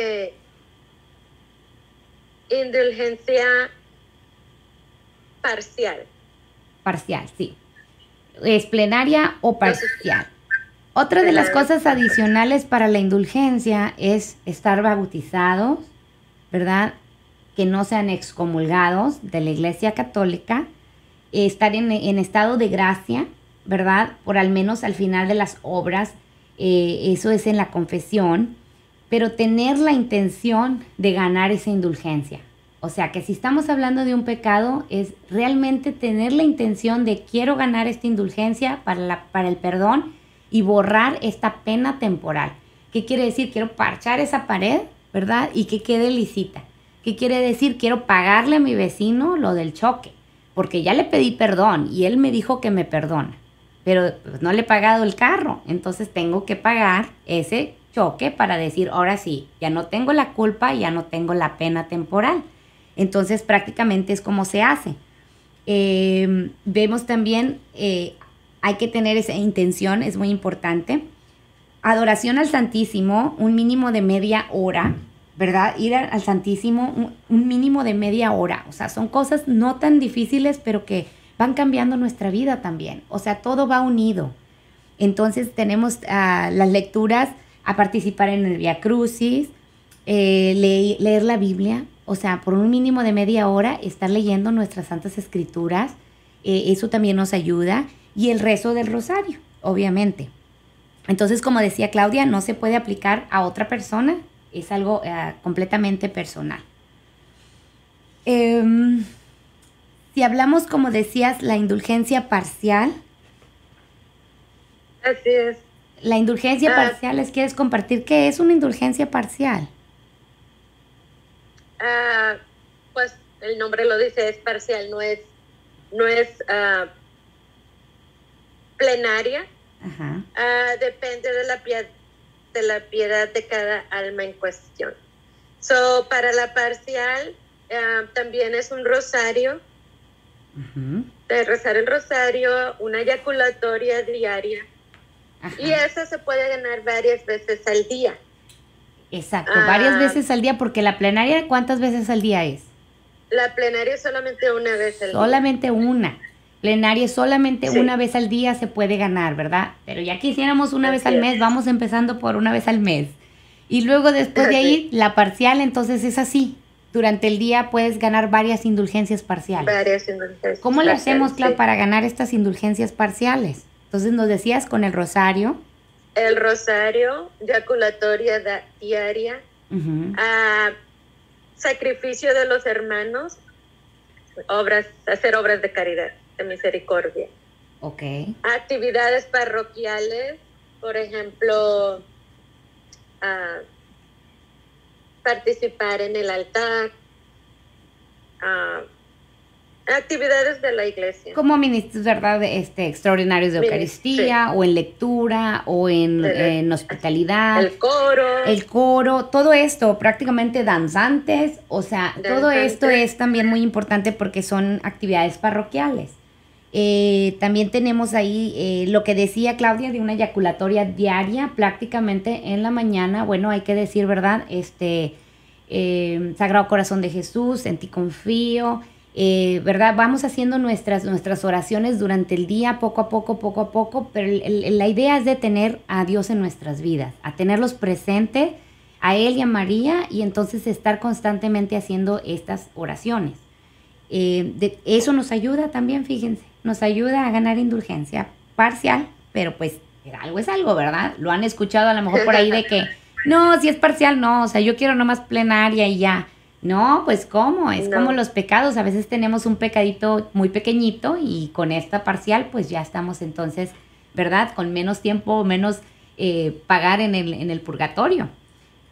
indulgencia parcial. Parcial, sí. ¿Es plenaria o parcial? Otra de las cosas adicionales para la indulgencia es estar bautizados, ¿verdad? Que no sean excomulgados de la Iglesia Católica, estar en estado de gracia, ¿verdad? Por al menos al final de las obras, eso es en la confesión, pero tener la intención de ganar esa indulgencia. O sea, que si estamos hablando de un pecado, es realmente tener la intención de quiero ganar esta indulgencia para el perdón y borrar esta pena temporal. ¿Qué quiere decir? Quiero parchar esa pared, ¿verdad? Y que quede lisita. ¿Qué quiere decir? Quiero pagarle a mi vecino lo del choque, porque ya le pedí perdón y él me dijo que me perdona, pero pues, no le he pagado el carro, entonces tengo que pagar ese choque para decir, ahora sí, ya no tengo la culpa, ya no tengo la pena temporal. Entonces prácticamente es como se hace. Vemos también, hay que tener esa intención, es muy importante. Adoración al Santísimo, un mínimo de media hora, ¿verdad? Ir al Santísimo un mínimo de media hora. O sea, son cosas no tan difíciles, pero que van cambiando nuestra vida también. O sea, todo va unido. Entonces tenemos las lecturas, a participar en el Vía Crucis, leer la Biblia. O sea, por un mínimo de media hora, estar leyendo nuestras Santas Escrituras. Eso también nos ayuda. Y el rezo del rosario, obviamente. Entonces, como decía Claudia, no se puede aplicar a otra persona. Es algo completamente personal. Si hablamos, como decías, la indulgencia parcial. Así es. La indulgencia parcial, ¿les quieres compartir qué es una indulgencia parcial? Pues el nombre lo dice, es parcial, no es plenaria. Ajá. Depende de la piedad de cada alma en cuestión. Para la parcial también es un rosario, de rezar el rosario, una eyaculatoria diaria. Ajá. Y eso se puede ganar varias veces al día. Exacto, varias veces al día, porque la plenaria, ¿cuántas veces al día es? La plenaria es solamente una vez al día. Solamente una. Plenaria solamente una vez al día se puede ganar, ¿verdad? Pero ya quisiéramos una vez al mes, vamos empezando por una vez al mes. Y luego después de ahí, la parcial, entonces es así. Durante el día puedes ganar varias indulgencias parciales. Varias indulgencias. ¿Cómo le hacemos, Clau, para ganar estas indulgencias parciales? Entonces nos decías con el rosario. El rosario, eyaculatoria diaria, sacrificio de los hermanos, hacer obras de caridad, de misericordia. Okay. Actividades parroquiales, por ejemplo, participar en el altar, actividades de la iglesia. Como ministros, ¿verdad? Extraordinarios de Eucaristía, o en lectura, o en hospitalidad. El coro, todo esto, prácticamente danzantes, o sea, todo esto es también muy importante porque son actividades parroquiales. También tenemos ahí lo que decía Claudia de una eyaculatoria diaria, prácticamente en la mañana. Bueno, hay que decir, ¿verdad? Sagrado Corazón de Jesús, en ti confío. ¿Verdad? Vamos haciendo nuestras oraciones durante el día, poco a poco, pero la idea es de tener a Dios en nuestras vidas, a tenerlos presentes, a Él y a María, y entonces estar constantemente haciendo estas oraciones. Eso nos ayuda también, fíjense, nos ayuda a ganar indulgencia parcial, pero pues algo es algo, ¿verdad? Lo han escuchado a lo mejor por ahí de que, no, si es parcial, no, o sea, yo quiero nomás plenaria y ya. No, pues ¿cómo? Es como los pecados. A veces tenemos un pecadito muy pequeñito y con esta parcial pues ya estamos entonces, ¿verdad? Con menos tiempo, menos pagar en el purgatorio.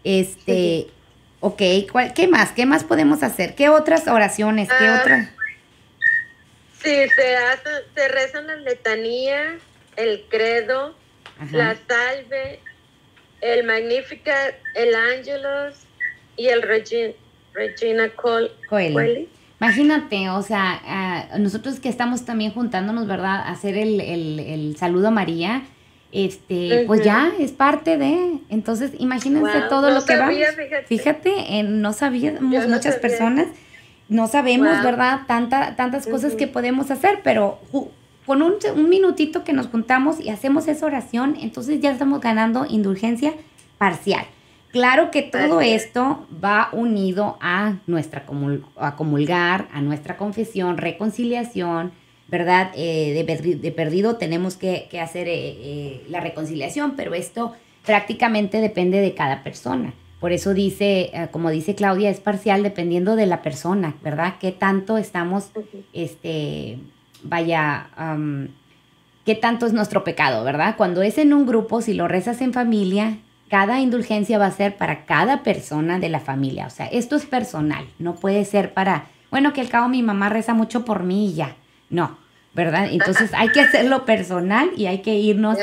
Ok, ¿qué más? ¿Qué más podemos hacer? ¿Qué otras oraciones? ¿Qué otras? Sí, se rezan las letanías, el credo, la salve, el Magnificat, el Ángelus y el Regina Coeli. Imagínate, o sea, nosotros que estamos también juntándonos, ¿verdad? A hacer el saludo a María, pues ya es parte de, entonces imagínense todo lo que vamos. Fíjate, no sabíamos muchas personas, no sabemos, ¿verdad? Tantas cosas que podemos hacer, pero con un minutito que nos juntamos y hacemos esa oración, entonces ya estamos ganando indulgencia parcial. Claro que todo esto va unido a a comulgar, a nuestra confesión, reconciliación, ¿verdad? De perdido tenemos que hacer la reconciliación, pero esto prácticamente depende de cada persona. Por eso dice, como dice Claudia, es parcial dependiendo de la persona, ¿verdad? ¿Qué tanto estamos, qué tanto es nuestro pecado, ¿verdad? Cuando es en un grupo, si lo rezas en familia, cada indulgencia va a ser para cada persona de la familia. O sea, esto es personal. No puede ser para, bueno, que al cabo mi mamá reza mucho por mí y ya. No, ¿verdad? Entonces hay que hacerlo personal y hay que irnos,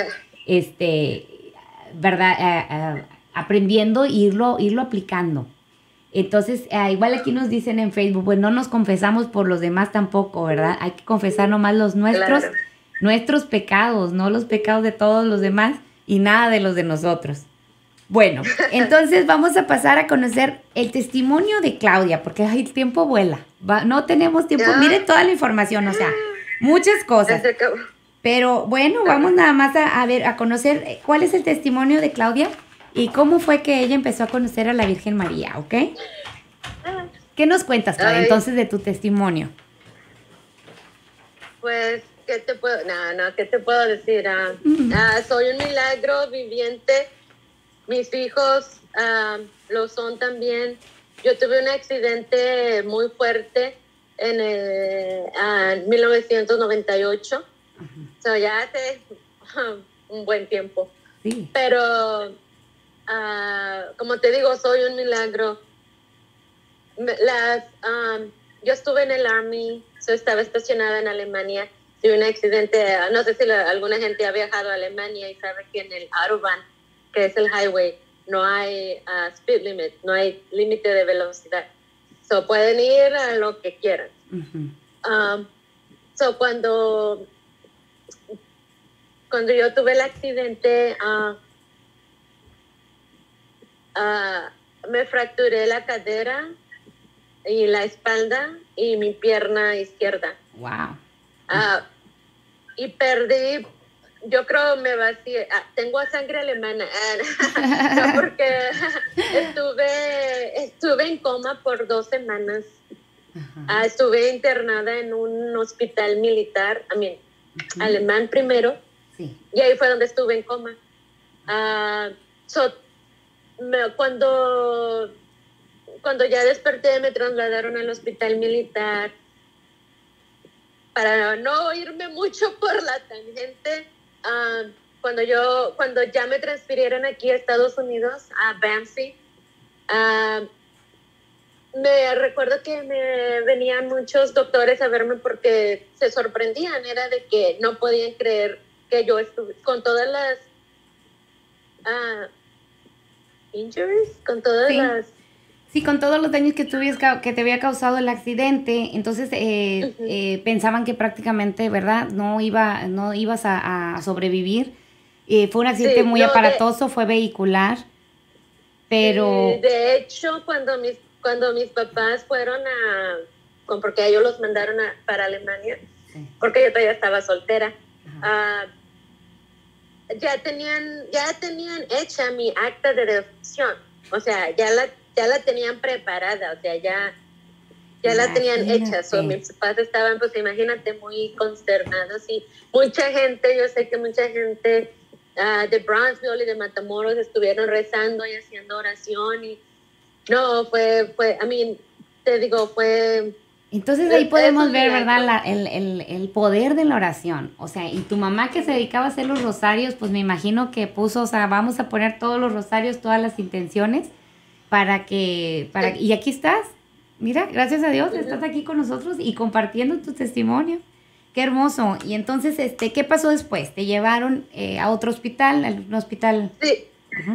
¿verdad? Aprendiendo e irlo aplicando. Entonces, igual aquí nos dicen en Facebook, pues no nos confesamos por los demás tampoco, ¿verdad? Hay que confesar nomás los nuestros pecados, no los pecados de todos los demás y nada de los de nosotros. Bueno, entonces vamos a pasar a conocer el testimonio de Claudia, porque el tiempo vuela. No tenemos tiempo. Miren toda la información, o sea, muchas cosas. Pero bueno, vamos nada más a conocer cuál es el testimonio de Claudia y cómo fue que ella empezó a conocer a la Virgen María, ¿ok? ¿Qué nos cuentas, Claudia, entonces de tu testimonio? Pues, ¿qué te puedo decir? Soy un milagro viviente. Mis hijos lo son también. Yo tuve un accidente muy fuerte en 1998. So, ya hace un buen tiempo. Sí. Pero, como te digo, soy un milagro. Yo estuve en el Army, estaba estacionada en Alemania. Tuve un accidente, no sé si alguna gente ha viajado a Alemania y sabe que en el Autobahn, que es el highway, no hay speed limit, no hay límite de velocidad. So, pueden ir a lo que quieran. So, cuando yo tuve el accidente, me fracturé la cadera y la espalda y mi pierna izquierda. Wow. Y perdí, yo creo me vacié, tengo sangre alemana, no, porque estuve en coma por 2 semanas. Estuve internada en un hospital militar, alemán primero, sí. Y ahí fue donde estuve en coma. Cuando ya desperté, me trasladaron al hospital militar. Para no irme mucho por la tangente, cuando ya me transfirieron aquí a Estados Unidos, a BAMC, me recuerdo que me venían muchos doctores a verme porque se sorprendían, era de que no podían creer que yo estuve con todas las injuries, con todas las... Sí, con todos los daños que te había causado el accidente, entonces pensaban que prácticamente, ¿verdad? No ibas a sobrevivir. Fue un accidente muy aparatoso, fue vehicular, pero... De hecho, cuando mis papás fueron porque ellos los mandaron para Alemania, sí. Porque yo todavía estaba soltera, ya tenían hecha mi acta de defunción, o sea, ya la tenían preparada, o sea, ya la tenían hecha. Mis papás estaban, pues imagínate, muy consternados y yo sé que mucha gente de Brownsville y de Matamoros estuvieron rezando y haciendo oración y no, fue, te digo, fue... Entonces ahí podemos ver, ¿verdad? El poder de la oración. O sea, y tu mamá que se dedicaba a hacer los rosarios, pues me imagino que puso, o sea, vamos a poner todos los rosarios, todas las intenciones, y aquí estás, mira, gracias a Dios, estás aquí con nosotros y compartiendo tu testimonio. Qué hermoso. Y entonces, ¿qué pasó después? ¿Te llevaron a otro hospital, a un hospital? Sí.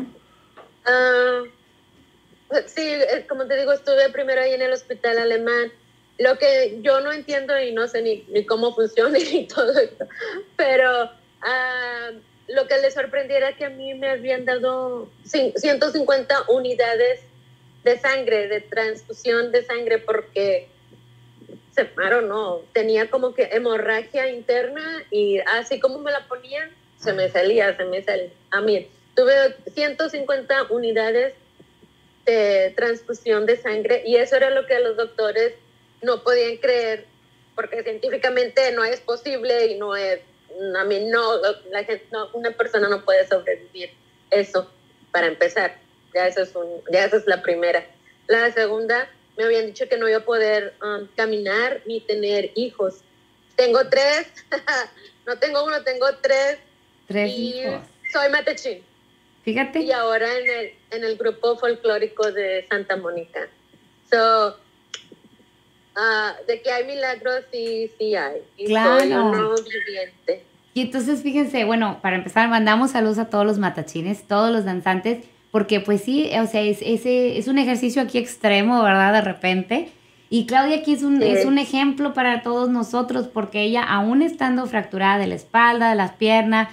Sí, como te digo, estuve primero ahí en el hospital alemán. Lo que yo no entiendo y no sé ni cómo funciona y todo esto, pero lo que les sorprendiera que a mí me habían dado 150 unidades de sangre, de transfusión de sangre, porque no, tenía como que hemorragia interna y así como me la ponían, se me salía. A mí, tuve 150 unidades de transfusión de sangre y eso era lo que los doctores no podían creer, porque científicamente no es posible y no es, a mí no, una persona no puede sobrevivir eso, para empezar. Ya esa es la primera. La segunda, me habían dicho que no iba a poder caminar ni tener hijos. Tengo 3, no tengo uno, tengo 3. 3 hijos. Soy matachín. Fíjate. Y ahora en el grupo folclórico de Santa Mónica. So, de que hay milagros, sí hay. Y claro. Soy un nuevo viviente. Y entonces, fíjense, bueno, para empezar, mandamos saludos a todos los matachines, todos los danzantes, porque pues sí, o sea, es un ejercicio aquí extremo, ¿verdad? De repente. Y Claudia aquí es un ejemplo para todos nosotros, porque ella, aún estando fracturada de la espalda, de las piernas,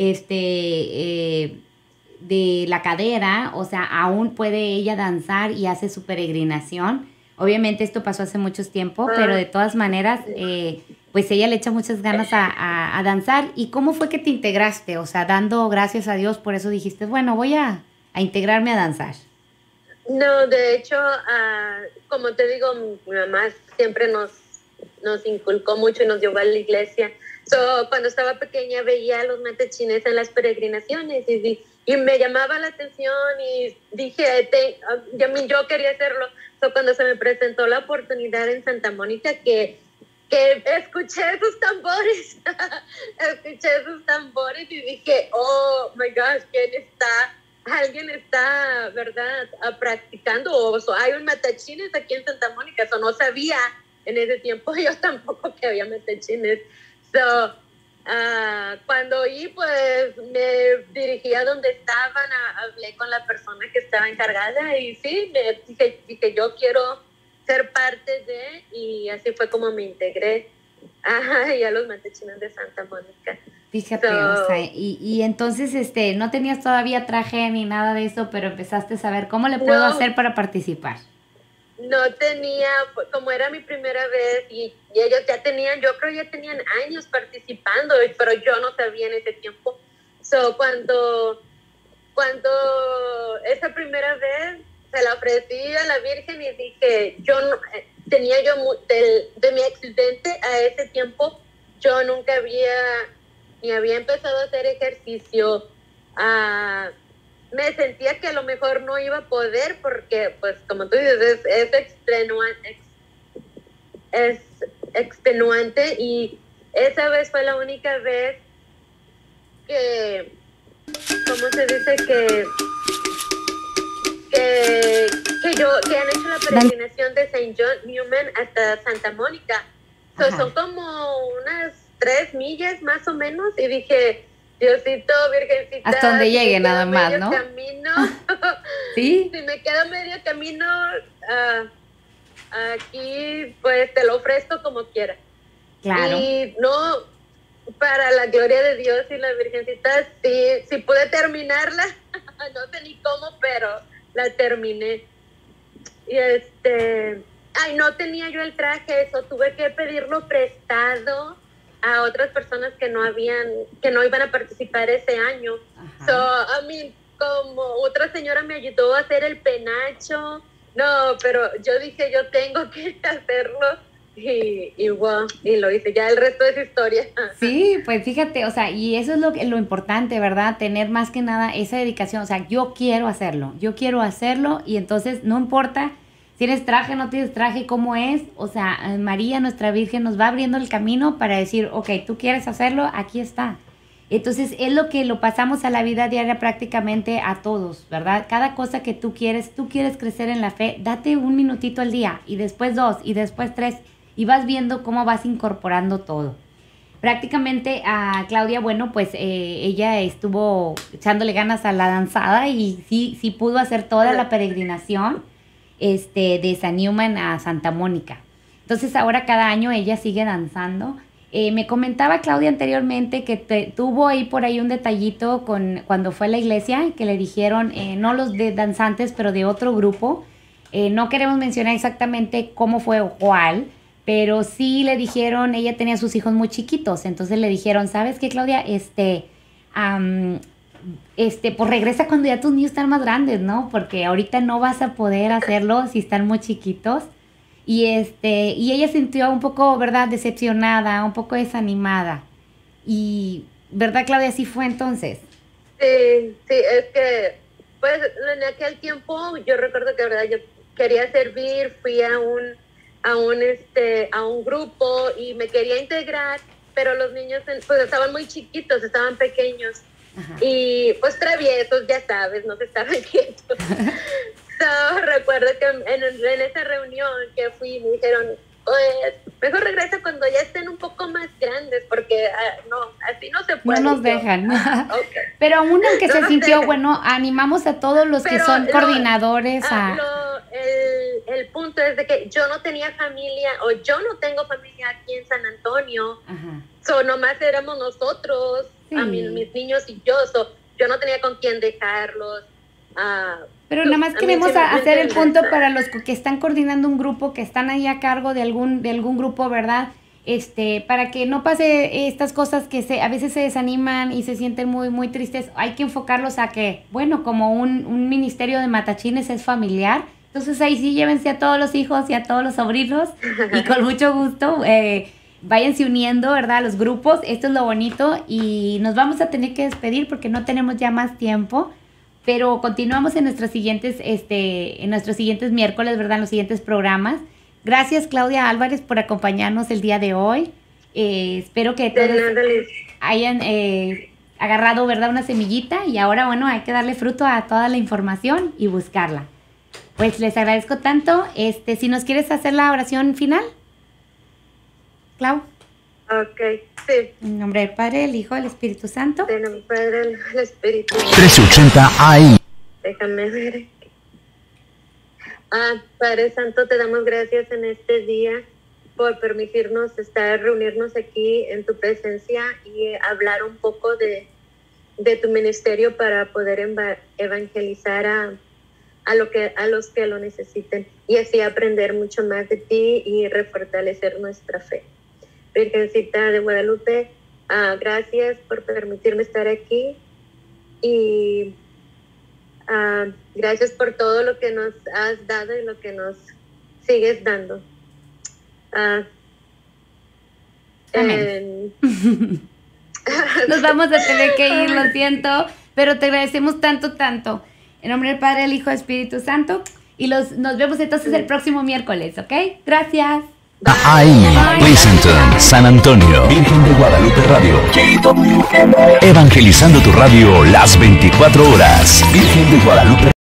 de la cadera, o sea, aún puede ella danzar y hace su peregrinación. Obviamente esto pasó hace mucho tiempo, pero de todas maneras, pues ella le echa muchas ganas a danzar. ¿Y cómo fue que te integraste? O sea, dando gracias a Dios, por eso dijiste, bueno, voy a integrarme a danzar. No, de hecho, como te digo, mi mamá siempre nos inculcó mucho y nos llevó a la iglesia. Cuando estaba pequeña veía a los matachines en las peregrinaciones y me llamaba la atención y dije, yo quería hacerlo. Cuando se me presentó la oportunidad en Santa Mónica que escuché sus tambores, y dije, oh my gosh, alguien está, ¿verdad?, practicando, o hay un matachines aquí en Santa Mónica. No sabía en ese tiempo yo tampoco que había matachines. Cuando oí, pues me dirigí a donde estaban, hablé con la persona que estaba encargada y sí, me dije yo quiero ser parte de, y así fue como me integré y a los matachines de Santa Mónica. Fíjate, o sea, y entonces no tenías todavía traje ni nada de eso, pero empezaste a saber cómo le puedo hacer para participar. No tenía, como era mi primera vez y ellos ya tenían años participando, pero yo no sabía en ese tiempo. Cuando esa primera vez se la ofrecí a la Virgen y dije, de mi accidente a ese tiempo, yo nunca había empezado a hacer ejercicio. Me sentía que a lo mejor no iba a poder porque, pues, como tú dices, es extenuante y esa vez fue la única vez que, ¿cómo se dice? Que han hecho la peregrinación de Saint John Newman hasta Santa Mónica. Son como unas 3 millas más o menos y dije, Diosito, Virgencita, hasta donde llegue nada más, ¿no? Camino, ¿Sí? Si me queda medio camino, aquí pues te lo ofrezco como quiera. Claro. Y no, para la gloria de Dios y la Virgencita, sí pude terminarla. No sé ni cómo, pero la terminé. Y no tenía yo el traje, eso tuve que pedirlo prestado a otras personas que no iban a participar ese año. Como otra señora me ayudó a hacer el penacho, no, pero yo dije, yo tengo que hacerlo y wow, y lo hice, ya el resto es historia. Sí, pues fíjate, o sea, y eso es lo importante, ¿verdad? Tener más que nada esa dedicación, o sea, yo quiero hacerlo y entonces no importa si tienes traje, no tienes traje, cómo es, o sea, María, nuestra Virgen, nos va abriendo el camino para decir, ok, tú quieres hacerlo, aquí está. Entonces es lo que lo pasamos a la vida diaria prácticamente a todos, ¿verdad? Cada cosa que tú quieres crecer en la fe, date un minutito al día y después 2 y después 3 y vas viendo cómo vas incorporando todo. Prácticamente a Claudia, bueno, pues ella estuvo echándole ganas a la danzada y sí pudo hacer toda la peregrinación de San Newman a Santa Mónica. Entonces ahora cada año ella sigue danzando. Me comentaba Claudia anteriormente que tuvo ahí por ahí un detallito cuando fue a la iglesia, que le dijeron, no los de danzantes, pero de otro grupo. No queremos mencionar exactamente cómo fue o cuál, pero sí le dijeron, ella tenía a sus hijos muy chiquitos, entonces le dijeron, ¿sabes qué, Claudia? Pues regresa cuando ya tus niños están más grandes, ¿no? Porque ahorita no vas a poder hacerlo si están muy chiquitos. Y ella sintió un poco, ¿verdad?, decepcionada, un poco desanimada. Y, ¿verdad, Claudia? Así fue entonces. Sí, es que, pues, en aquel tiempo yo recuerdo que, ¿verdad?, yo quería servir, fui a un grupo y me quería integrar, pero los niños, pues, estaban muy chiquitos, estaban pequeños. Ajá. Y, pues, traviesos, ya sabes, no se estaban quietos. Recuerdo que en esa reunión que fui me dijeron, pues, mejor regresa cuando ya estén un poco más grandes, porque no, así no se puede. No nos dejan. Okay. Pero aún aunque se sintió, bueno, animamos a todos los que son coordinadores el punto es de que yo no tenía familia, o yo no tengo familia aquí en San Antonio. Ajá. Nomás éramos nosotros, sí. Mis niños y yo, yo no tenía con quién dejarlos. Pero nada más queremos hacer el punto para los que están coordinando un grupo, que están ahí a cargo de algún grupo, ¿verdad? Para que no pase estas cosas que a veces se desaniman y se sienten muy, muy tristes. Hay que enfocarlos a que, bueno, como un ministerio de matachines es familiar, entonces ahí sí llévense a todos los hijos y a todos los sobrinos y con mucho gusto váyanse uniendo, ¿verdad?, a los grupos. Esto es lo bonito y nos vamos a tener que despedir porque no tenemos ya más tiempo. Pero continuamos en nuestros siguientes miércoles, ¿verdad? En los siguientes programas. Gracias, Claudia Álvarez, por acompañarnos el día de hoy. Espero que todos hayan agarrado, ¿verdad?, una semillita. Y ahora, bueno, hay que darle fruto a toda la información y buscarla. Pues les agradezco tanto. Si nos quieres hacer la oración final, Clau. Ok, sí. En nombre del Padre, del Hijo, del Espíritu Santo. En nombre del Padre, del Hijo, del Espíritu Santo. 1380 AM. Déjame ver. Padre Santo, te damos gracias en este día por permitirnos reunirnos aquí en tu presencia y hablar un poco de tu ministerio para poder evangelizar a los que lo necesiten y así aprender mucho más de ti y refortalecer nuestra fe. Virgencita de Guadalupe, gracias por permitirme estar aquí y gracias por todo lo que nos has dado y lo que nos sigues dando. Amén. Nos vamos a tener que ir, lo siento, pero te agradecemos tanto. En nombre del Padre, del Hijo y del Espíritu Santo. Y nos vemos entonces el próximo miércoles, ¿ok? Gracias. AM, Pleasanton, San Antonio, Virgen de Guadalupe Radio. Evangelizando tu radio las 24 horas. Virgen de Guadalupe.